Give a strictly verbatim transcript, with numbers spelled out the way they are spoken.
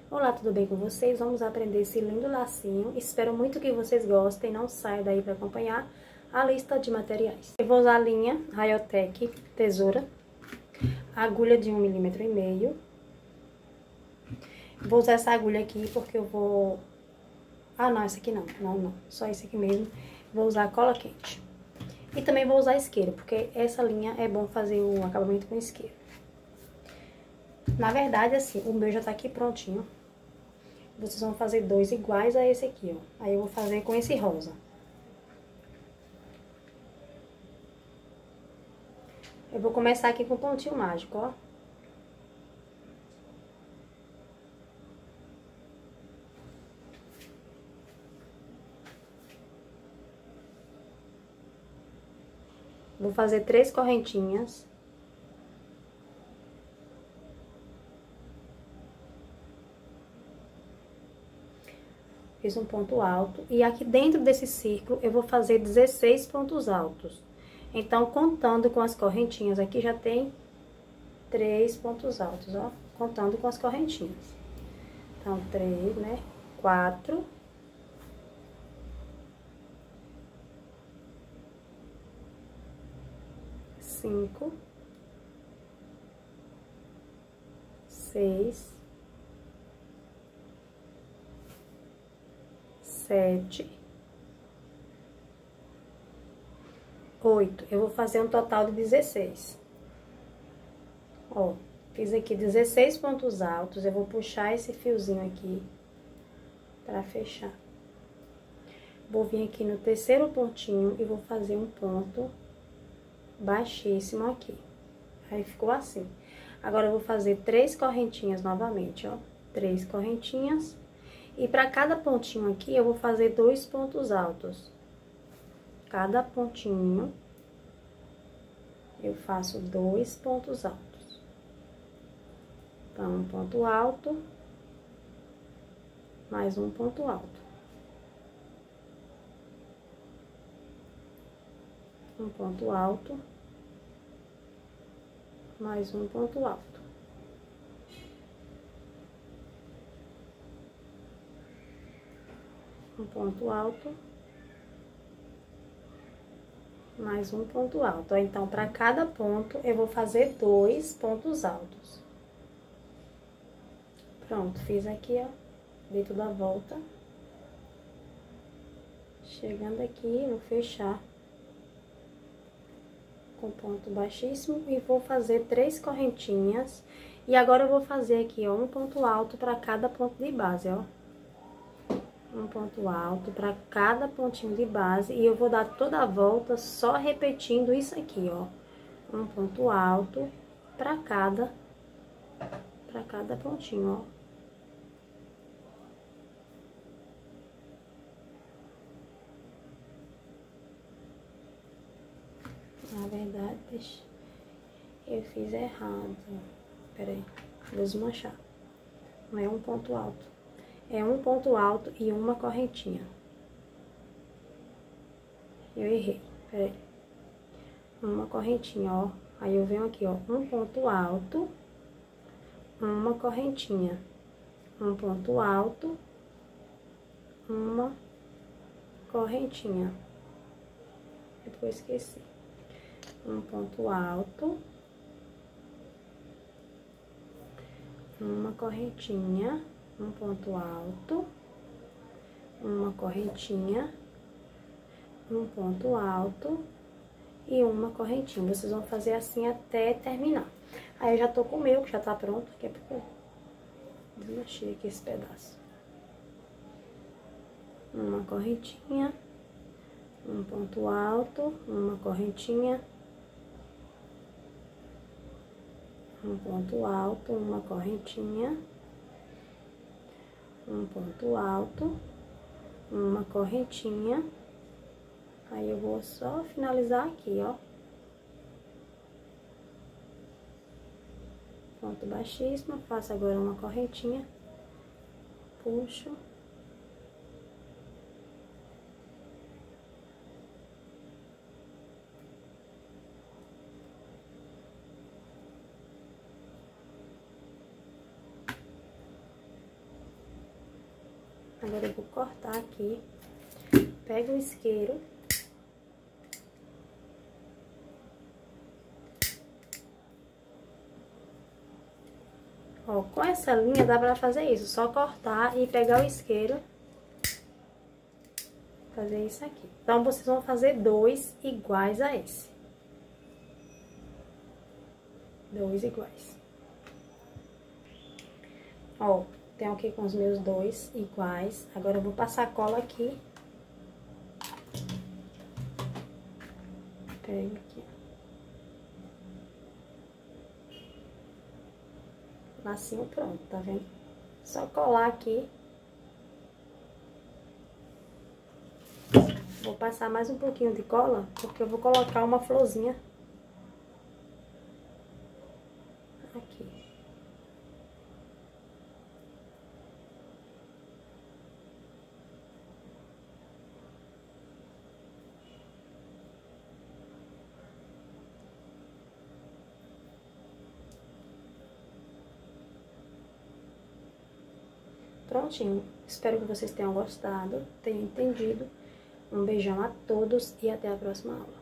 Olá, tudo bem com vocês? Vamos aprender esse lindo lacinho. Espero muito que vocês gostem. Não saia daí para acompanhar a lista de materiais. Eu vou usar a linha Rayotec tesoura, agulha de um milímetro e meio. Vou usar essa agulha aqui porque eu vou... Ah, não, essa aqui não. Não, não. Só esse aqui mesmo. Vou usar a cola quente. E também vou usar isqueiro, porque essa linha é bom fazer o acabamento com isqueiro. Na verdade, assim, o meu já tá aqui prontinho. Vocês vão fazer dois iguais a esse aqui, ó. Aí eu vou fazer com esse rosa. Eu vou começar aqui com o pontinho mágico, ó. Vou fazer três correntinhas. Fiz um ponto alto. E aqui dentro desse círculo, eu vou fazer dezesseis pontos altos. Então, contando com as correntinhas, aqui já tem três pontos altos, ó. Contando com as correntinhas. Então, três, né? Quatro. Cinco. Seis. Sete. Oito. Eu vou fazer um total de dezesseis. Ó, fiz aqui dezesseis pontos altos. Eu vou puxar esse fiozinho aqui pra fechar. Vou vir aqui no terceiro pontinho e vou fazer um ponto baixíssimo aqui. Aí, ficou assim. Agora, eu vou fazer três correntinhas novamente, ó. Três correntinhas. E pra cada pontinho aqui, eu vou fazer dois pontos altos. Cada pontinho, eu faço dois pontos altos. Então, um ponto alto, mais um ponto alto. Um ponto alto, mais um ponto alto. Um ponto alto, mais um ponto alto. Então, para cada ponto, eu vou fazer dois pontos altos. Pronto, fiz aqui, ó, dei toda a volta. Chegando aqui, vou fechar com ponto baixíssimo e vou fazer três correntinhas. E agora, eu vou fazer aqui, ó, um ponto alto para cada ponto de base, ó. Um ponto alto para cada pontinho de base. E eu vou dar toda a volta só repetindo isso aqui, ó. Um ponto alto para cada, para cada pontinho, ó. Na verdade, eu fiz errado. Peraí, vou desmanchar. Não é um ponto alto. É um ponto alto e uma correntinha. Eu errei, peraí. Uma correntinha, ó. Aí, eu venho aqui, ó, um ponto alto, uma correntinha. Um ponto alto, uma correntinha. Depois esqueci. Um ponto alto, uma correntinha. Um ponto alto, uma correntinha, um ponto alto e uma correntinha. Vocês vão fazer assim até terminar. Aí, eu já tô com o meu, que já tá pronto, que é porque eu desmanchei aqui esse pedaço. Uma correntinha, um ponto alto, uma correntinha, um ponto alto, uma correntinha, um ponto alto, uma correntinha. Aí, eu vou só finalizar aqui, ó. Ponto baixíssimo, faço agora uma correntinha, puxo. Agora eu vou cortar aqui. Pego o isqueiro. Ó, com essa linha dá pra fazer isso, só cortar e pegar o isqueiro. Fazer isso aqui. Então, vocês vão fazer dois iguais a esse. Dois iguais. Ó, tenho aqui com os meus dois iguais. Agora, eu vou passar cola aqui. Pego aqui. Lacinho pronto, tá vendo? Só colar aqui. Vou passar mais um pouquinho de cola, porque eu vou colocar uma florzinha aqui. Prontinho. Espero que vocês tenham gostado, tenham entendido. Um beijão a todos e até a próxima aula.